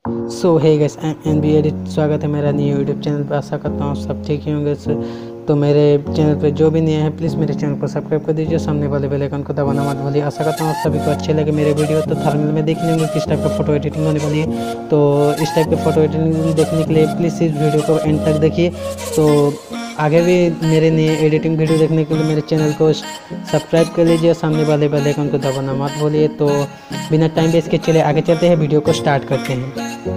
So hey guys, I am NB edit. स्वागत है मेरा न्यू यूट्यूब चैनल पर। आशा करता हूँ सब ठीक ही होंगे। तो मेरे चैनल पे जो भी नए हैं प्लीज़ मेरे चैनल को सब्सक्राइब कर दीजिए, सामने वाले बेल आइकन को दबाना मत भूलिए। आशा करता हूँ आप सभी को अच्छे लगे मेरे वीडियो। तो थंबनेल में देख लेंगे किस टाइप का फोटो एडिटिंग होने वाली है। तो इस टाइप के फोटो एडिटिंग देखने के लिए प्लीज़ इस वीडियो को एंड तक देखिए। तो आगे भी मेरे नए एडिटिंग वीडियो देखने के लिए मेरे चैनल को सब्सक्राइब कर लीजिए, सामने वाले बेल आइकन को दबाना मत भूलिए। तो बिना टाइम वेस्ट के चले आगे चलते हैं, वीडियो को स्टार्ट करते हैं।